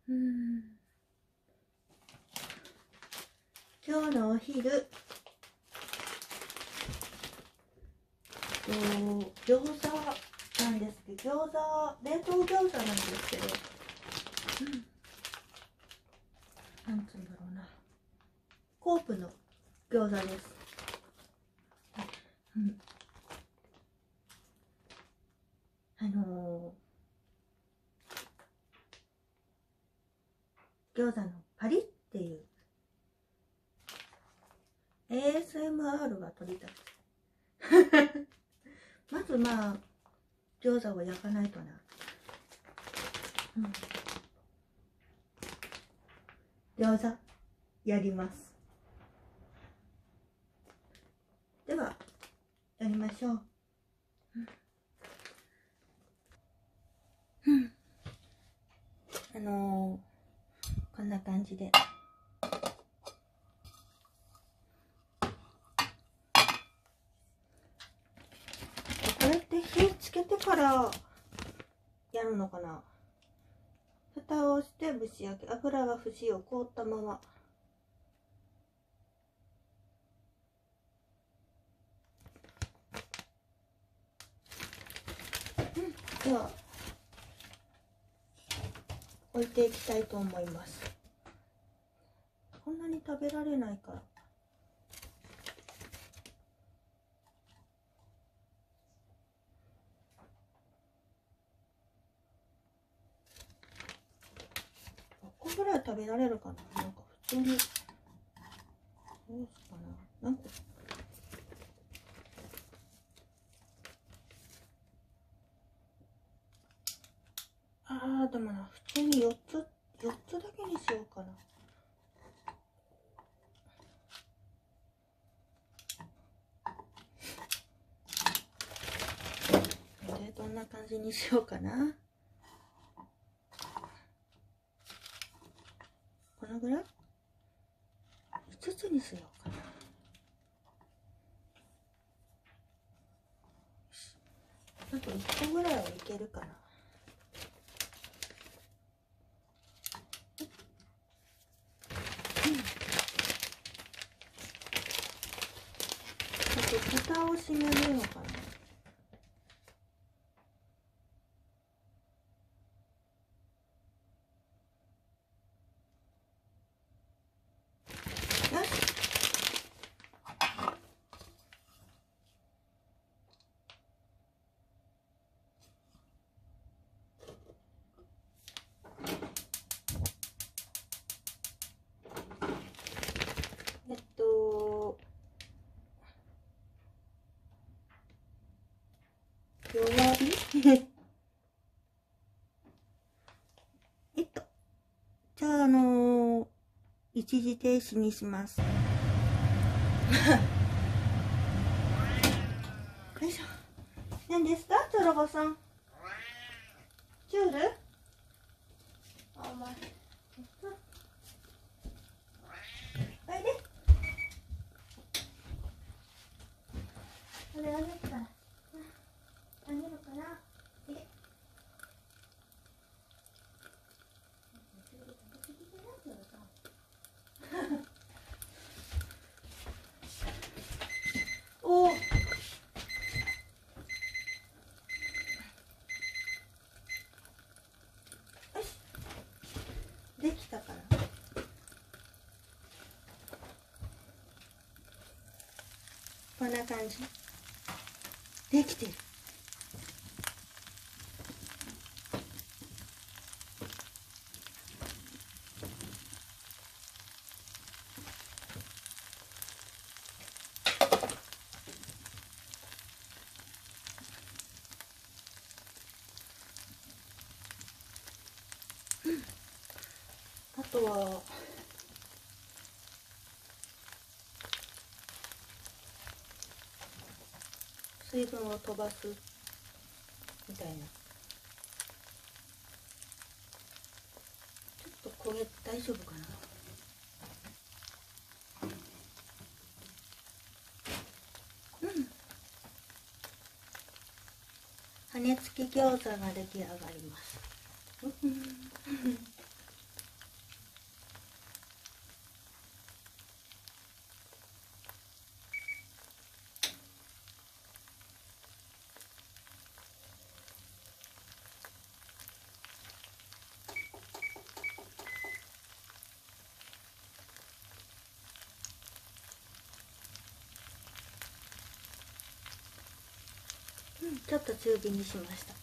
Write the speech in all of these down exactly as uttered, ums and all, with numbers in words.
うん、今日のお昼、餃子なんですけど、餃子、冷凍餃子なんですけど、うん、なんつうんだろうな、コープの餃子です。うん、あのー、餃子のパリっていう エーエスエムアール が撮りたくてまずまあ餃子を焼かないとな、うん、餃子やります。ではやりましょう。うん、あのー、こんな感じでこれって火つけてからやるのかな。蓋をして蒸し焼き、油が節を凍ったまま。うん、では置いていきたいと思います。こんなに食べられないから。ごこぐらい食べられるかな。なんか普通にどうすかな。なんかあーでもな、普通によっつよっつだけにしようかな。でどんな感じにしようかな。このぐらいいつつにしようかな。あといっこぐらいはいけるかな。あと蓋を閉めるのかな。よし。えっと弱火えっとじゃああのー、一時停止にしますよいしょ。何ですかチョロボさん。チュールあお前おいで。これあげるからあげるからいで。おおよしできたから。こんな感じできてる。あとは水分を飛ばすみたいな。ちょっと焦げ大丈夫かな。うん羽根付き餃子が出来上がりますちょっと中火にしました。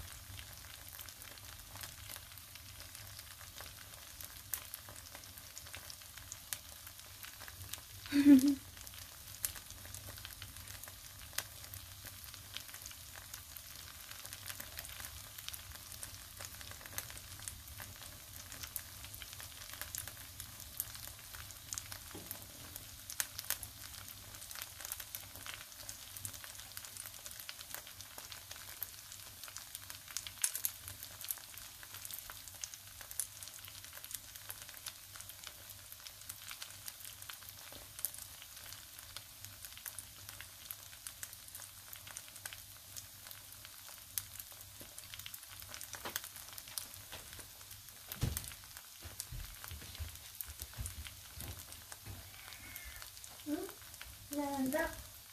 なんだ。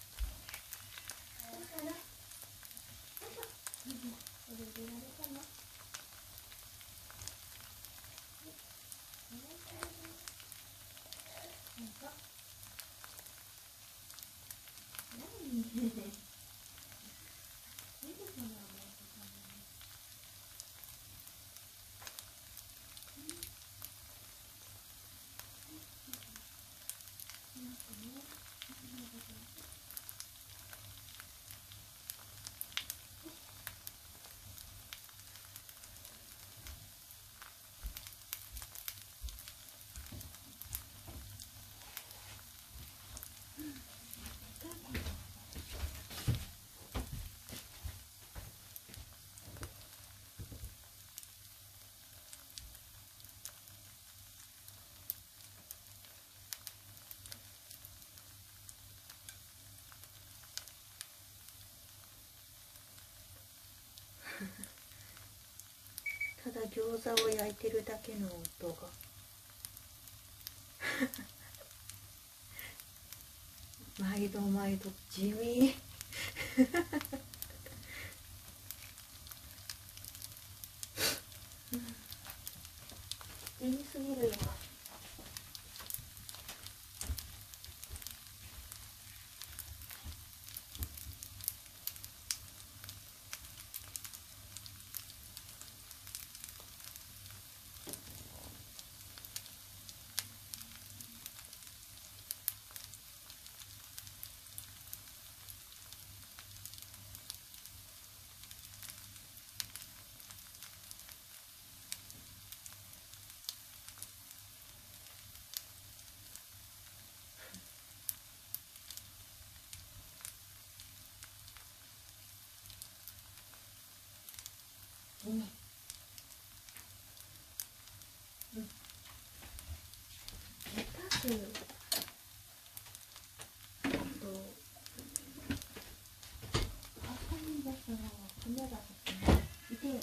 ただ餃子を焼いてるだけの音が毎度毎度地味地味すぎるよ。うん、うん、レタスとハサミだから骨がでで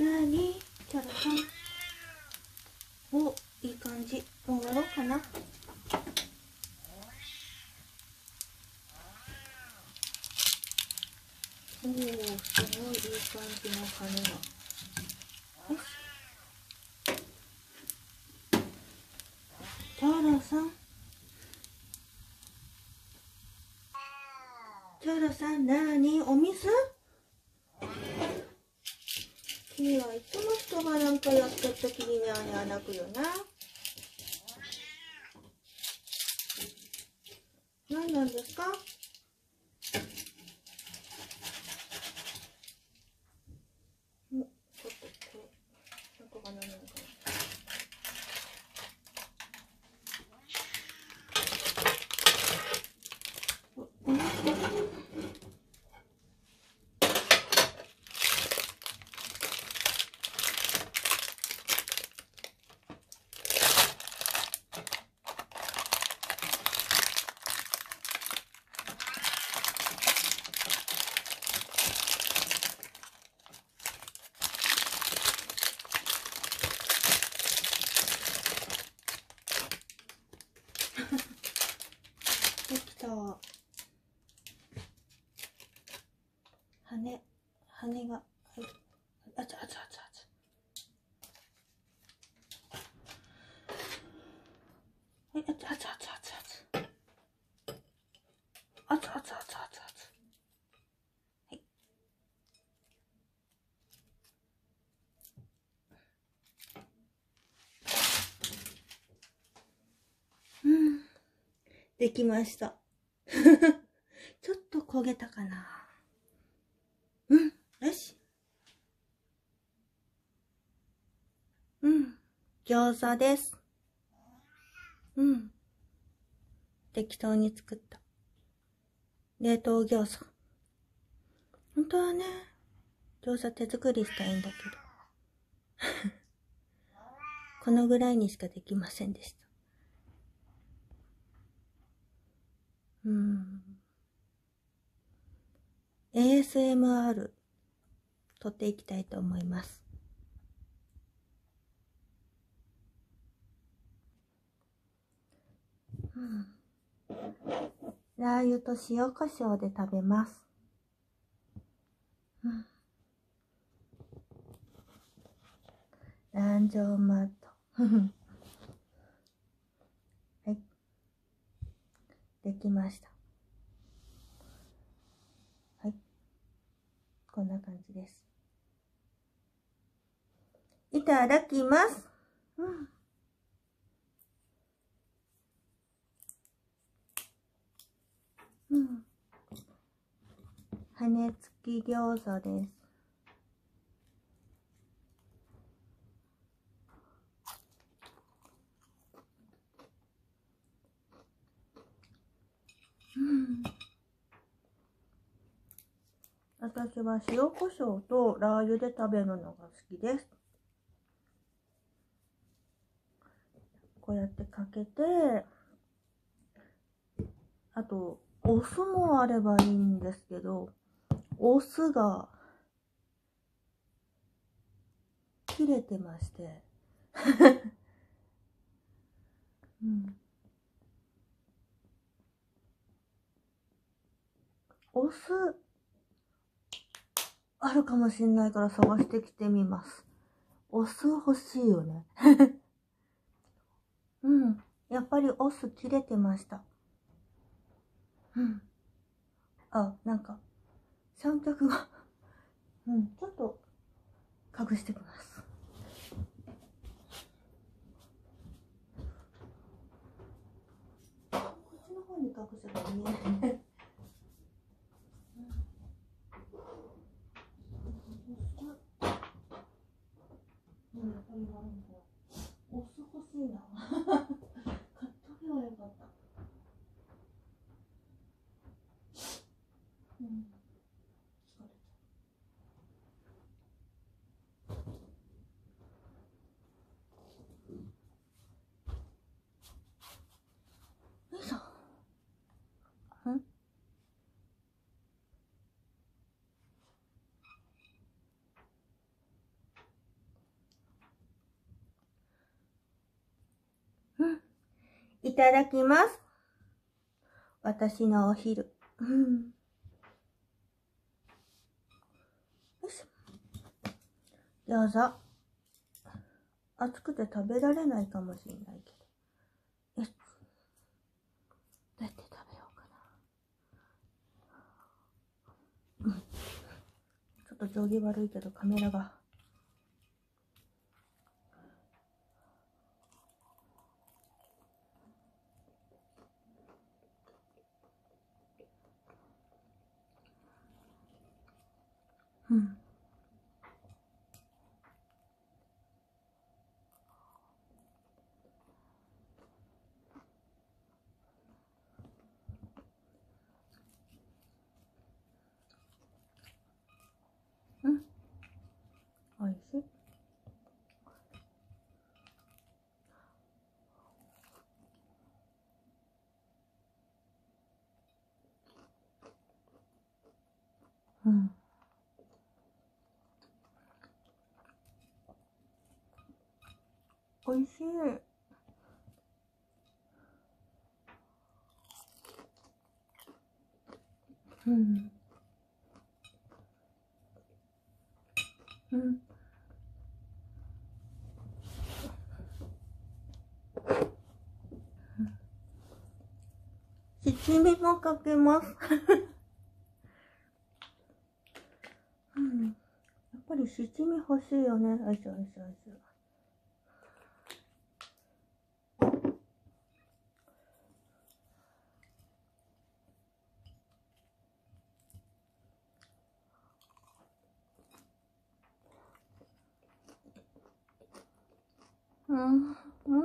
なにキャラさん。お、いい感じ。もう終わろうかな。おお、すごいいい感じの羽が。よし。チャラさん。チャラさん、なにお水？君はいつも人がなんかやってるときにニャーニャー泣くよな。何なんですか？お、ちょっとこれ、なんとかならないかな。お、お水。できた。羽、羽が、はい、あちゃあちゃあちゃあちゃ。はい、あちゃあちゃあちゃあちゃあちゃ。あちゃあちゃあちゃあちゃあちゃ。はい。うん。できました。ちょっと焦げたかな。うん。よし。うん。餃子です。うん。適当に作った。冷凍餃子。本当はね、餃子手作りしたいんだけど。このぐらいにしかできませんでした。うん。エーエスエムアール 撮っていきたいと思います。うん。ラー油と塩コショウで食べます。うん。ランジョーマット。はい。できました。はい。こんな感じです。いただきます。うん。うん。羽付き餃子です。うん。私は塩コショウとラー油で食べるのが好きです。こうやってかけて、あと、お酢もあればいいんですけど、お酢が切れてまして、うん、お酢あるかもしれないから探してきてみます。お酢欲しいよね。うん、やっぱりお酢切れてました。うん。あ、なんか三脚がうん、ちょっと隠してきます。こっちの方に隠せば見えないね。うん、やっぱりあるんだ。お酢欲しいな。買っとけばよかった。うん。よいしょ。ん？ いただきます。私のお昼。うん。よし。餃子。熱くて食べられないかもしれないけど。よし。どうやって食べようかな。うん。ちょっと定規悪いけどカメラが。うん。うん。おいしい。うん。おいしい。うん。うん。七味もかけます。うん。やっぱり七味欲しいよね。よいしょよいしょよいしょ。うん。うん。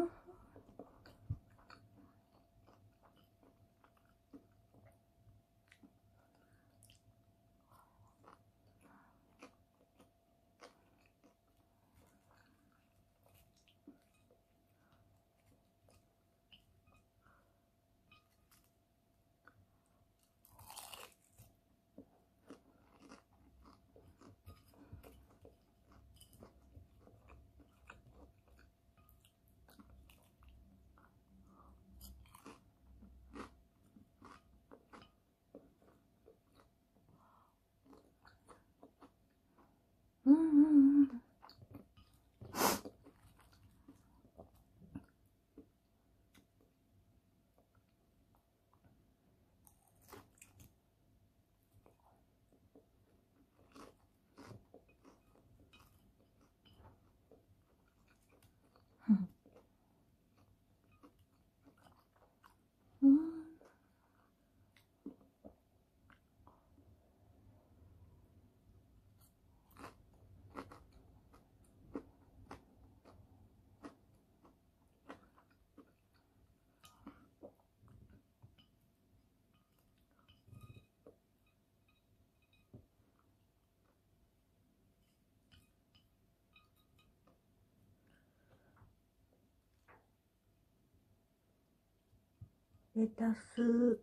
うんうんうん。うん。レタス。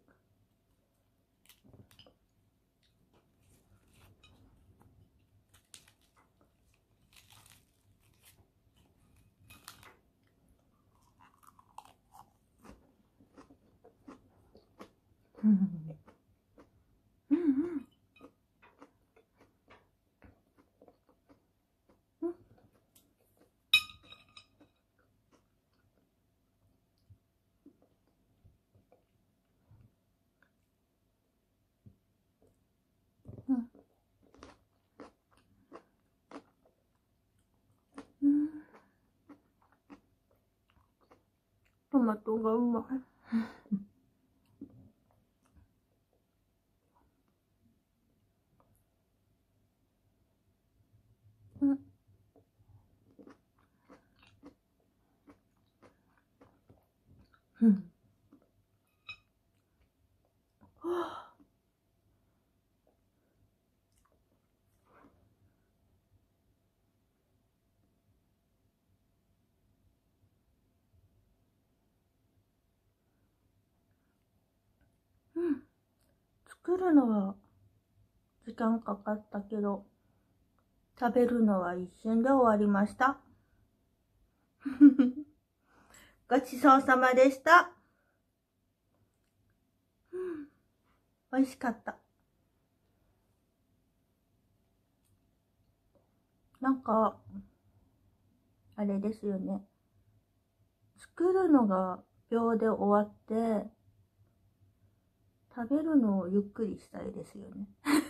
うん。うんうん。うん。うん。うん。トマトがうまい。うん。うん。はあ。うん。作るのは時間かかったけど、食べるのは一瞬で終わりました。ごちそうさまでした。 美味しかった。なんか、あれですよね。作るのが秒で終わって、食べるのをゆっくりしたいですよね。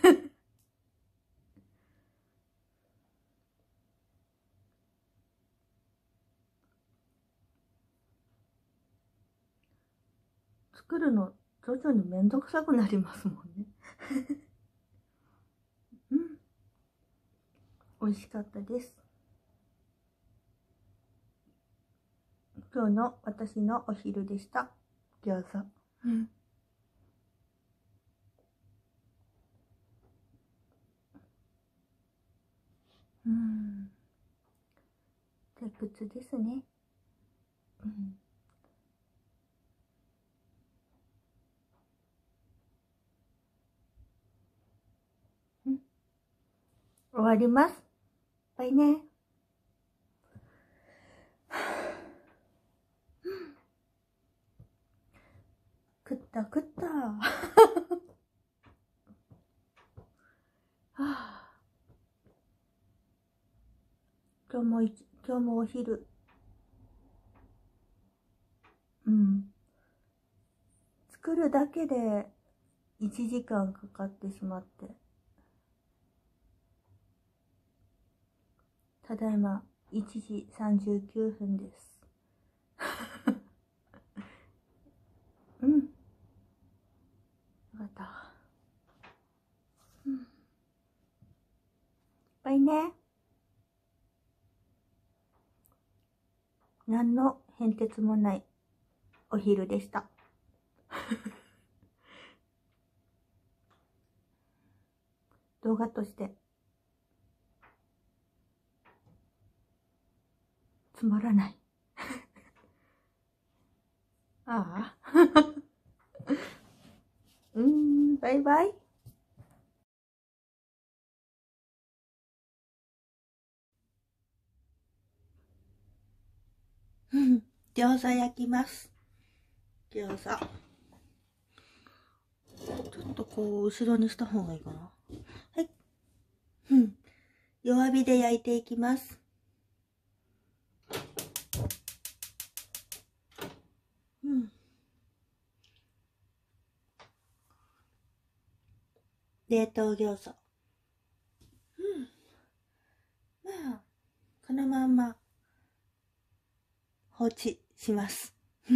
作るの徐々にめんどくさくなりますもんね。うん。美味しかったです。今日の私のお昼でした。餃子。うん。うん。退屈ですね。うん。うん。終わります。バイね。食った食った。はあ、今日もい今日もお昼。うん。作るだけでいちじかんかかってしまって。ただいまいちじさんじゅうきゅうふんです。うん。よかった。うん。バイね。何の変哲もないお昼でした。動画としてつまらない。ああ。うーん、バイバイ。うん、餃子焼きます。餃子。ちょっとこう、後ろにした方がいいかな。はい。うん。弱火で焼いていきます。うん。冷凍餃子。うん。まあ、このまんま放置します。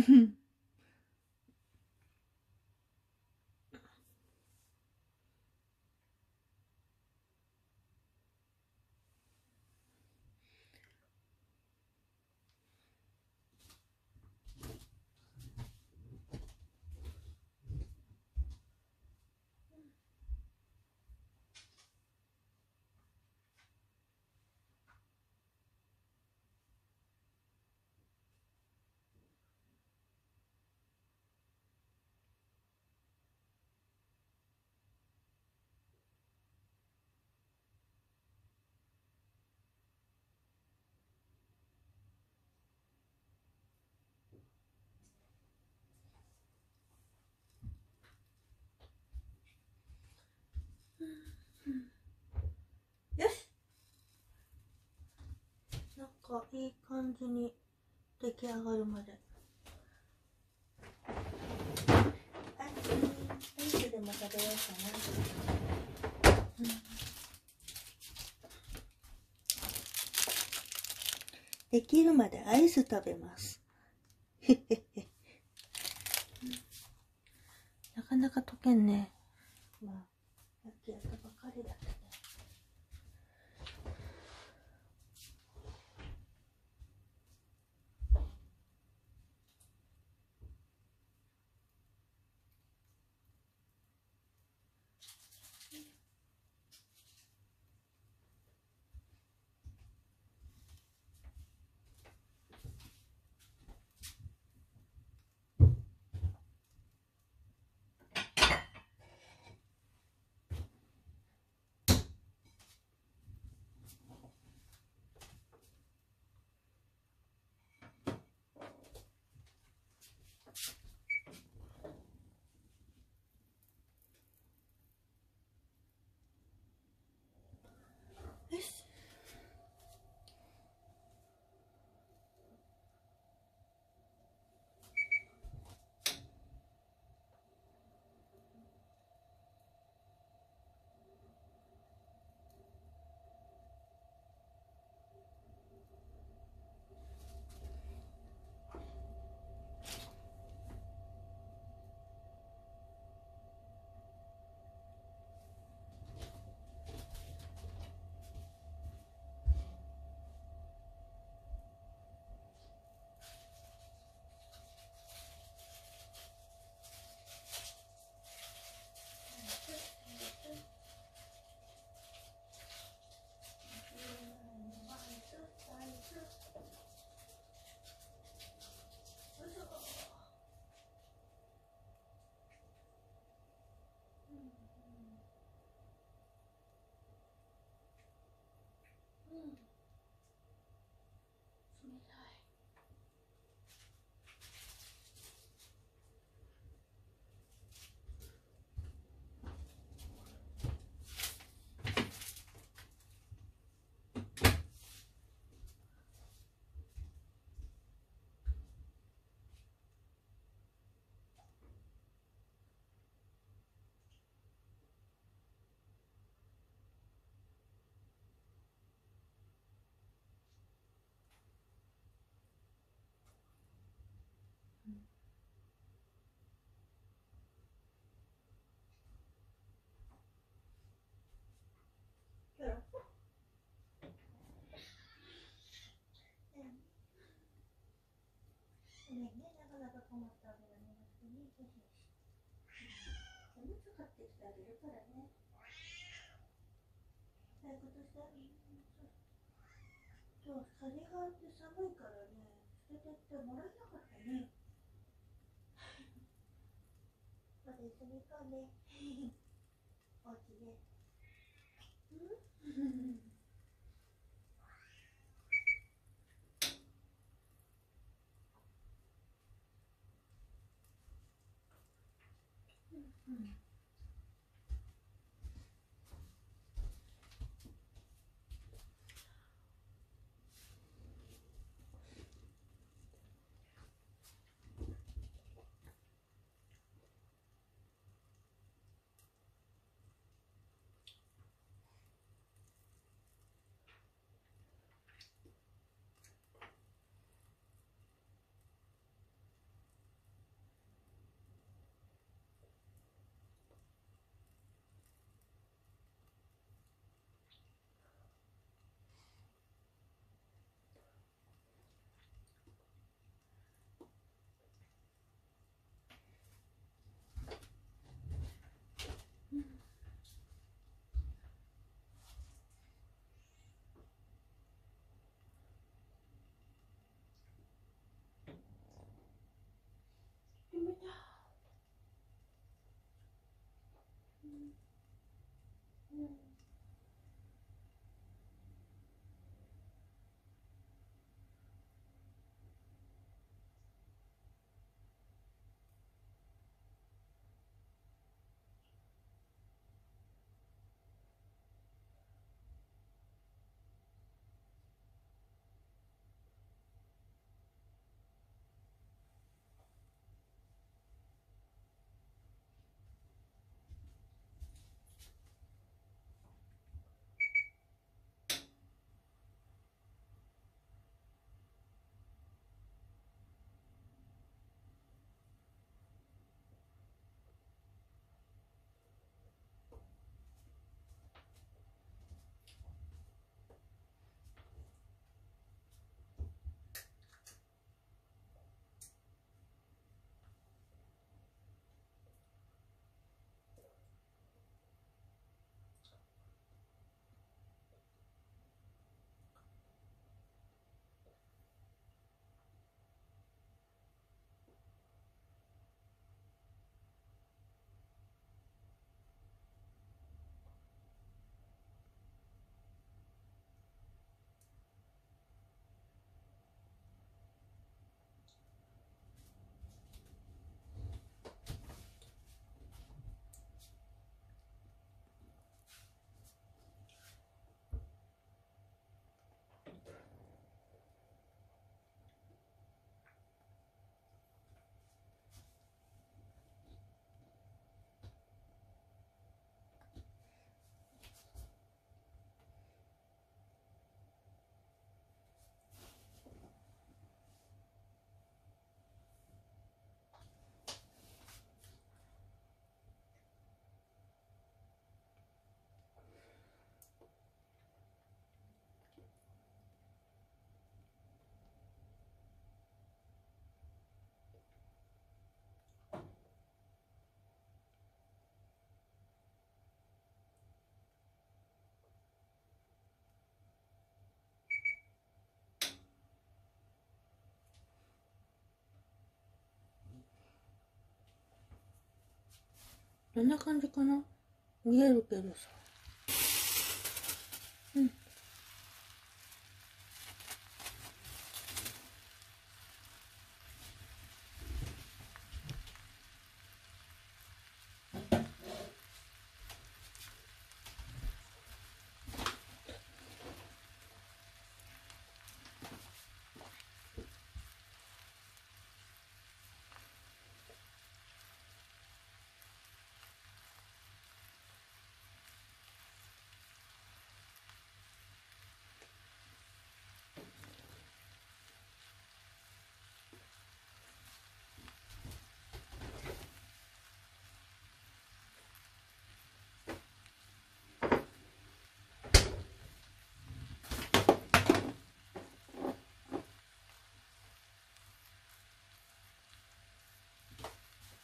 よし。なんかいい感じに出来上がるまで。アイスでも食べようかな。うん、できるまでアイス食べます。なかなか溶けんね。まあ、さっきやったばかりだけど。 思ってあげられなくてね。よしよし。おむつ買ってきてあげるからね。そういうことしてあげる。今日風があって寒いからね、捨ててってもらえなかったね。まだ一緒に行こうね。おうちで。うんうん。夢だ。うんうん。どんな感じかな。見えるけどさ。うん。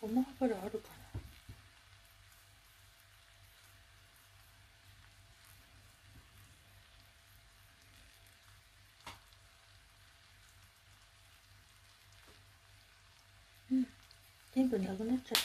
ま油あるかな。うん、全部なくなっちゃった。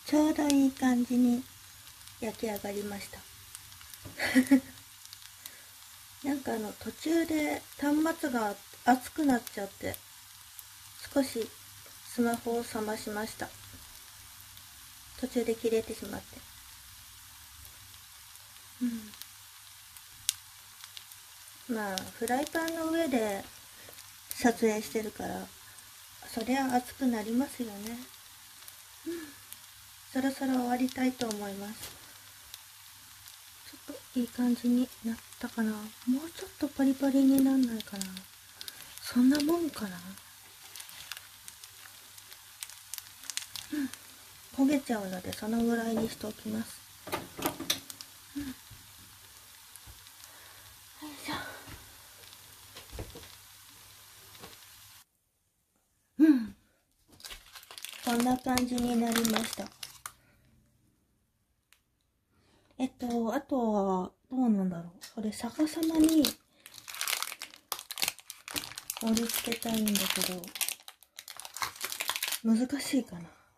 ちょうどいい感じに焼き上がりました。なんかあの途中で端末が熱くなっちゃって少しスマホを冷ましました。途中で切れてしまって、うん、まあフライパンの上で撮影してるからそりゃ熱くなりますよね。うん、そろそろ終わりたいと思います。ちょっといい感じになったかな。もうちょっとパリパリになんないかな。そんなもんかな。うん、焦げちゃうのでそのぐらいにしておきます。うん、よいしょ。うん、こんな感じになりました。えっと、あとは、どうなんだろう。これ逆さまに盛り付けたいんだけど、難しいかな。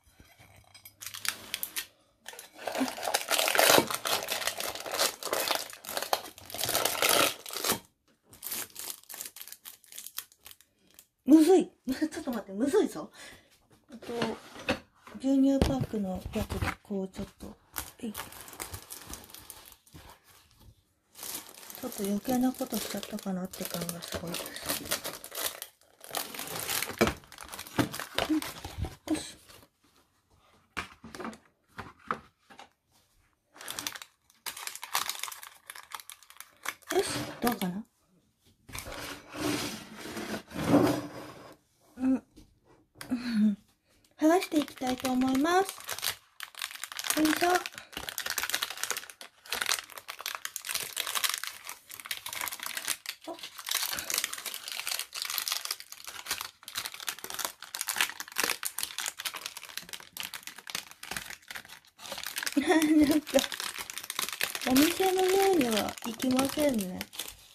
むずいちょっと待って、むずいぞ。あと、牛乳パックのやつで、こうちょっと、えい。ちょっと余計なことしちゃったかなって感がすごいです。うん、よし。よし、どうかな。うん。剥がしていきたいと思います。よいしょ。なんか、お店のようにはいきませんね。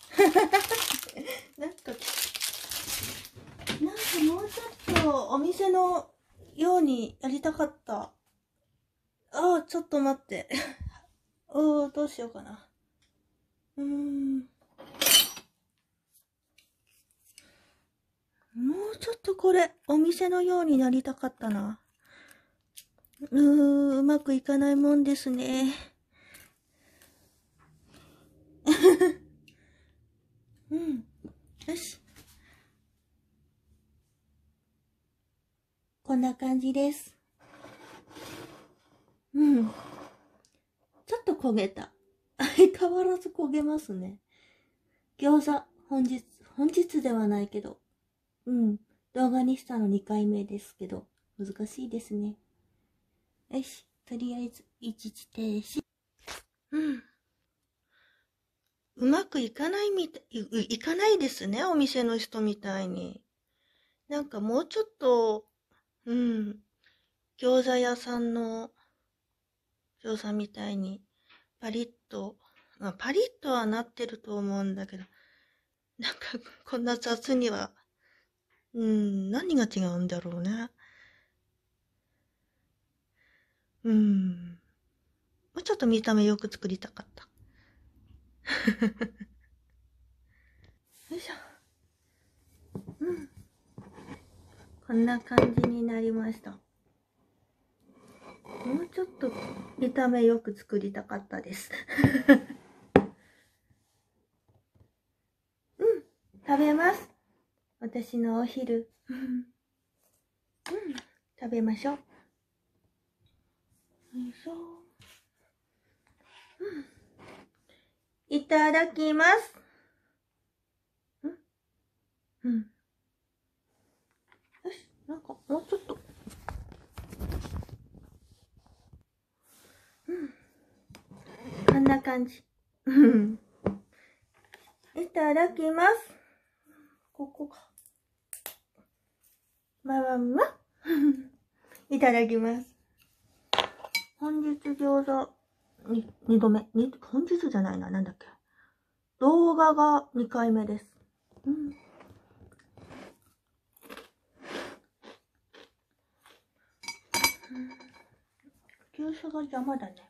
なんか、なんかもうちょっとお店のようにやりたかった。ああ、ちょっと待って。おー、どうしようかな。うーん。もうちょっとこれ、お店のようになりたかったな。うーん、うまくいかないもんですね。うん。よし。こんな感じです。うん。ちょっと焦げた。相変わらず焦げますね。餃子、本日、本日ではないけど。うん。動画にしたのにかいめですけど、難しいですね。よし。とりあえず、一時停止。うん。うまくいかないみたい、い、いかないですね。お店の人みたいに。なんかもうちょっと、うん。餃子屋さんの餃子みたいに、パリッと、まあ、パリッとはなってると思うんだけど、なんかこんな雑には、うん、何が違うんだろうね。うん。もうちょっと見た目よく作りたかった。よいしょ。うん。こんな感じになりました。もうちょっと見た目よく作りたかったです。うん。食べます。私のお昼。うん。食べましょう。よいしょ。うん。いただきます。うん。うん。よし。なんか、もうちょっと。うん。こんな感じ。うん。いただきます。ここか。ままま。いただきます。本日餃子に、二度目。に、本日じゃないな。なんだっけ。動画がにかいめです。うん。 急須が邪魔だね。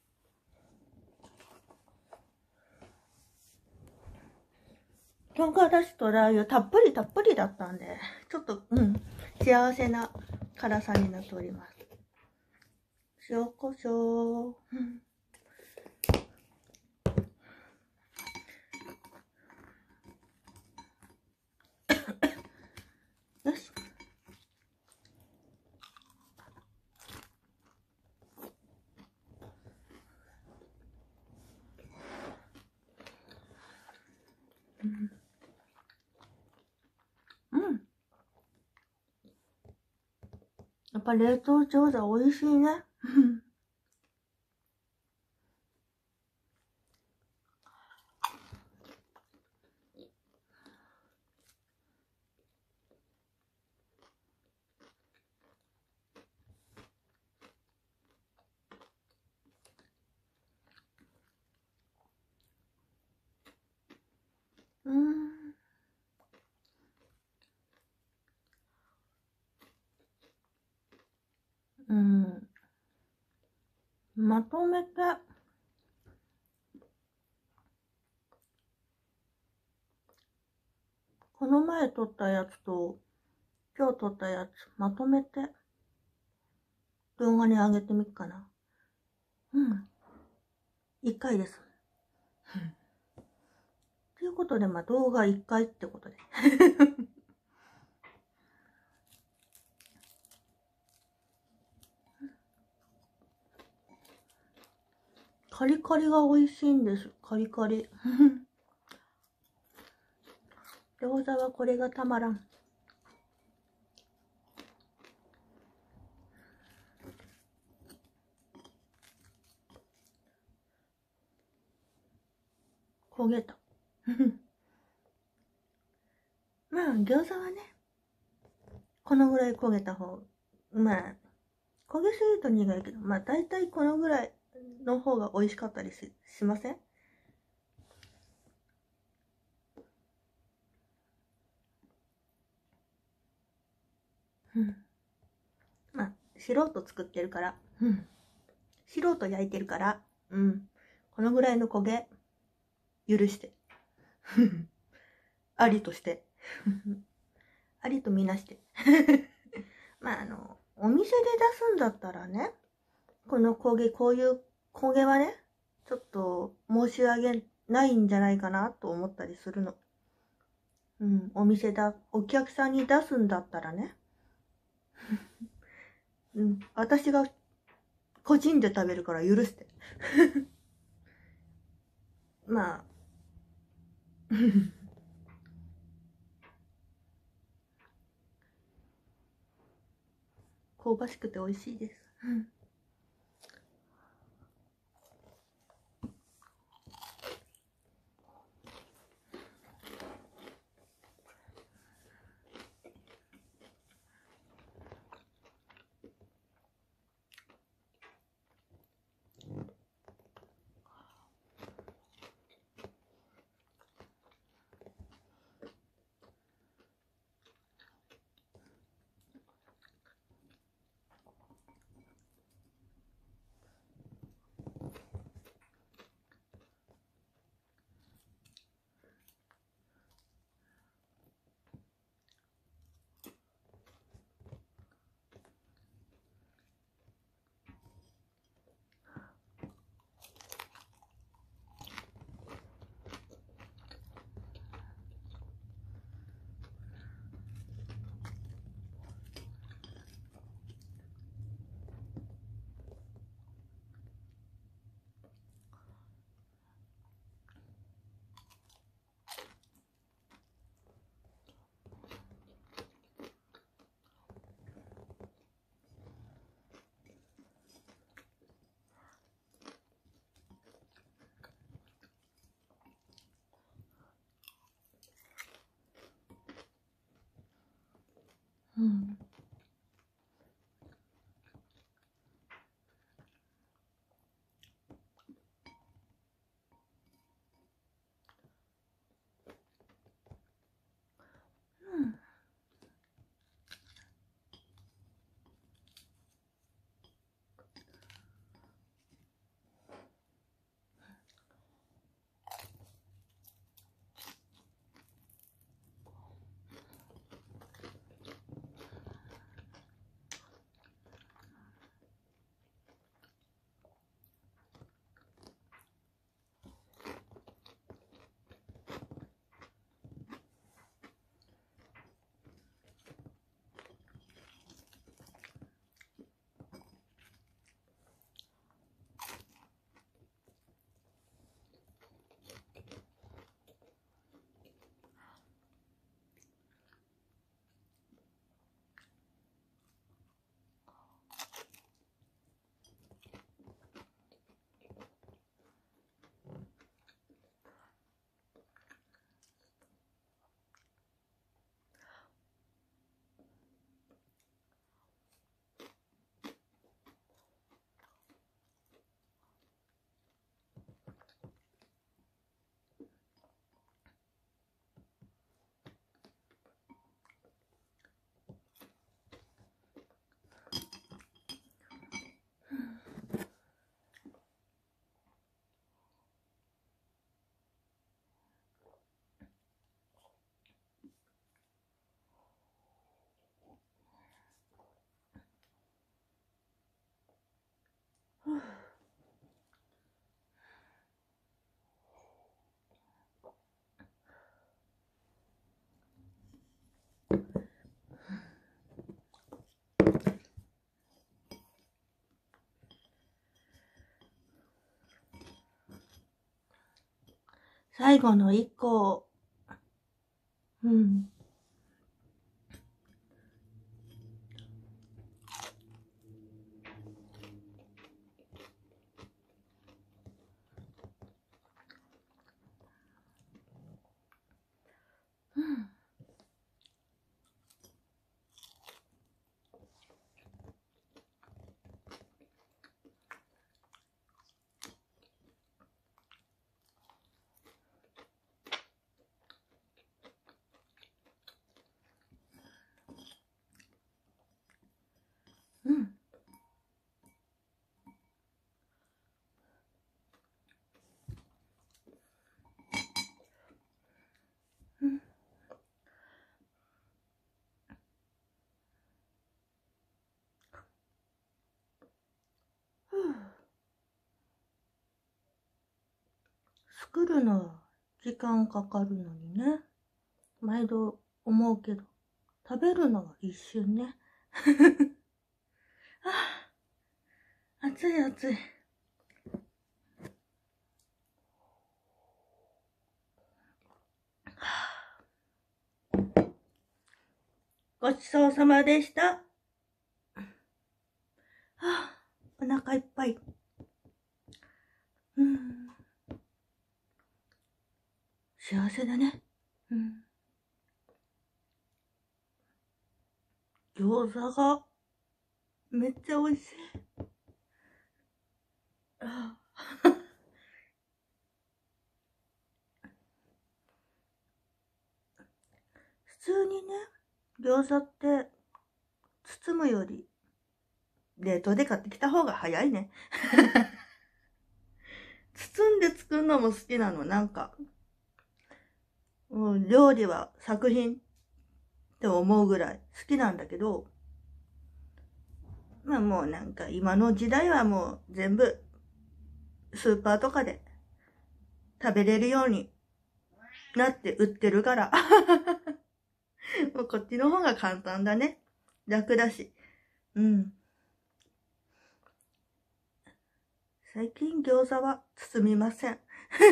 唐辛子とラー油たっぷりたっぷりだったんで、ちょっと、うん、幸せな辛さになっております。塩コショウ。うん、よし。うん。うん。やっぱ冷凍餃子美味しいね。うん。うん。まとめて、この前撮ったやつと、今日撮ったやつ、まとめて、動画に上げてみっかな。うん。一回です。ということで、まあ、動画一回ってことで。カリカリが美味しいんです。カリカリ。餃子はこれがたまらん。焦げた。まあ、餃子はね、このぐらい焦げた方、まあ、焦げすぎると苦いけど、まあ、だいたいこのぐらいの方が美味しかったり し, しません？うん。まあ、素人作ってるから、うん。素人焼いてるから、うん。このぐらいの焦げ、許して。ありとして。ありとみなして。まあ、あの、お店で出すんだったらね、この焦げ、こういう焦げはね、ちょっと申し訳ないんじゃないかなと思ったりするの。うん、お店だ、お客さんに出すんだったらね。うん、私が個人で食べるから許して。まあ、香ばしくて美味しいです。うんうん。 最後の一個。うん。うん。うん。うん。作るのは時間かかるのにね。毎度思うけど、食べるのは一瞬ね。ああ、暑い暑い。ごちそうさまでした。はあ、お腹いっぱい。うん。幸せだね。うん。餃子がめっちゃ美味しい。ああ普通にね、餃子って包むより冷凍で買ってきた方が早いね。包んで作るのも好きなの。なんか、うん、料理は作品って思うぐらい好きなんだけど、まあもうなんか今の時代はもう全部スーパーとかで食べれるようになって売ってるから。もうこっちの方が簡単だね。楽だし。うん。最近餃子は包みません。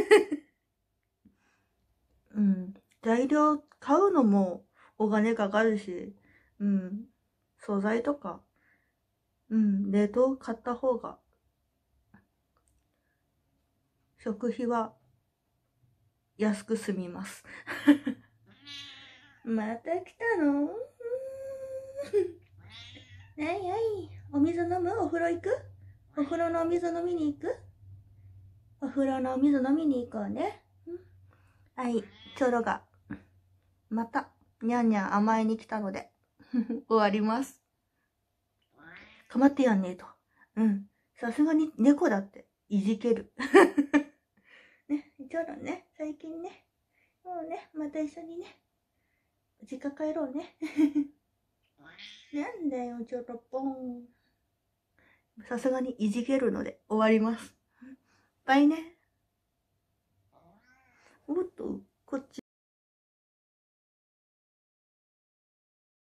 うん。材料買うのもお金かかるし、うん。素材とか、うん。冷凍買った方が、食費は安く済みます。また来たのはいはい。お水飲む？お風呂行く？お風呂のお水飲みに行く？お風呂のお水飲みに行こうね。はい、チョロが、また、にゃんにゃん甘えに来たので、終わります。かまってやんねえと。うん。さすがに猫だって、いじける。ね、チョロね、最近ね、もうね、また一緒にね、実家帰ろうね。なんだよ、チョロポン。さすがにいじけるので終わります。バイね。おっと、こっち。